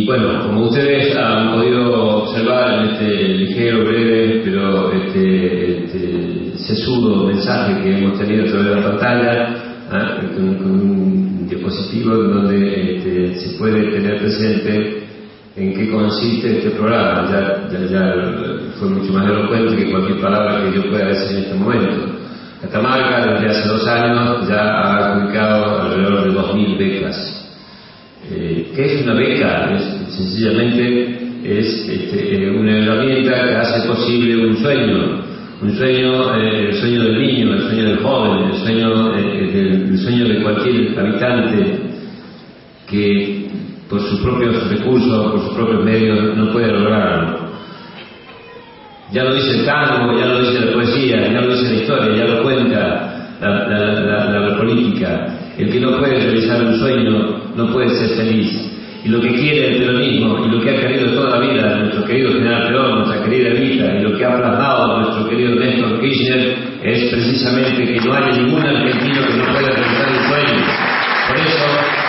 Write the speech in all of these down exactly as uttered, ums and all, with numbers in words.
Y bueno, como ustedes han podido observar en este ligero, breve, pero este, este sesudo mensaje que hemos tenido a través de la pantalla, ¿eh? con, con un diapositivo donde este, se puede tener presente en qué consiste este programa. Ya, ya, ya fue mucho más elocuente que cualquier palabra que yo pueda decir en este momento. Catamarca, desde hace dos años, ya ha adjudicado alrededor de dos mil becas. Eh, ¿Qué es una beca? Es, sencillamente es este, una herramienta que hace posible un sueño, un sueño, eh, el sueño del niño, el sueño del joven, el sueño, eh, del, el sueño de cualquier habitante que por sus propios recursos, por sus propios medios, no puede lograrlo. Ya lo dice el tango, ya lo dice la poesía, ya lo dice la historia, ya lo cuenta la, la, la, la, la política. El que no puede realizar un sueño no puede ser feliz. Y lo que quiere el peronismo, y lo que ha querido toda la vida nuestro querido general Perón, nuestra querida Evita, y lo que ha plasmado nuestro querido Néstor Kirchner, es precisamente que no haya ningún argentino que no pueda realizar un sueño. Por eso,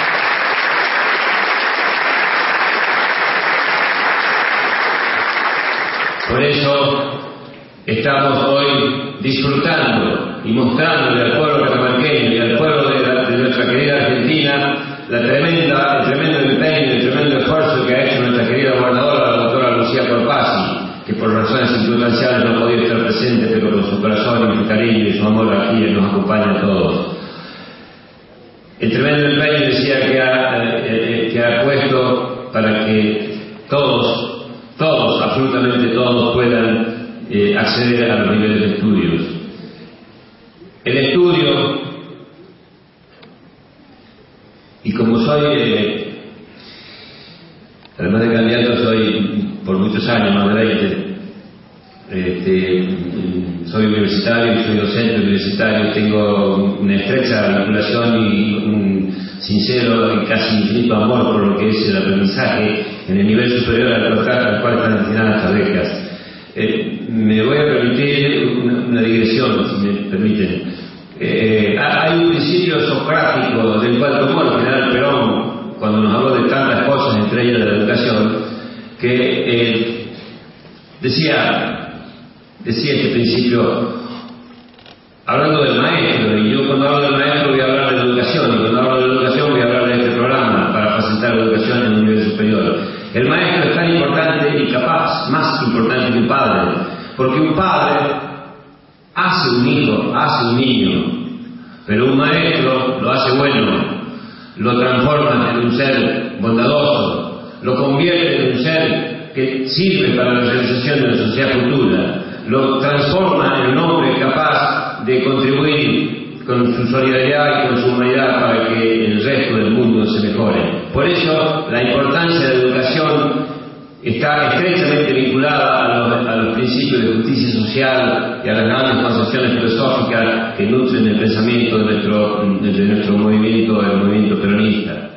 por eso estamos hoy disfrutando y mostrándole al pueblo catamarqueño y al pueblo de, la, de nuestra querida Argentina la tremenda, el tremendo empeño, el tremendo esfuerzo que ha hecho nuestra querida gobernadora, la doctora Lucía Corpazzi, que por razones circunstanciales no podía estar presente, pero con su corazón y su cariño y su amor aquí nos acompaña a todos. El tremendo empeño, decía, que ha, eh, que ha puesto para que todos, todos, absolutamente todos, puedan eh, acceder a los niveles de estudios. El estudio, y como soy, eh, además de candidato, soy por muchos años, más de veinte, este, soy universitario, soy docente universitario, tengo una estrecha vinculación y un sincero y casi infinito amor por lo que es el aprendizaje en el nivel superior al cual, al cual están destinadas estas becas. Eh, me voy a permitir una, una digresión, si me permiten. Eh, hay un principio socrático del cual tomó el general Perón cuando nos habló de tantas cosas, entre ellas de la educación, que eh, decía, decía este principio, hablando del maestro, y yo cuando hablo del maestro voy a hablar de la educación, y cuando hablo de la educación voy a hablar de este programa para facilitar la educación en un nivel superior. El maestro es tan importante y capaz, más importante que un padre, porque un padre hace un hijo, hace un niño, pero un maestro lo hace bueno, lo transforma en un ser bondadoso, lo convierte en un ser que sirve para la realización de la sociedad futura, lo transforma en un hombre capaz de contribuir con su solidaridad y con su humanidad para que el resto del mundo se mejore. Por eso la importancia de la educación está estrechamente vinculada a los, a los principios de justicia social y a las grandes concepciones filosóficas que nutren el pensamiento de nuestro, de nuestro movimiento, el movimiento peronista.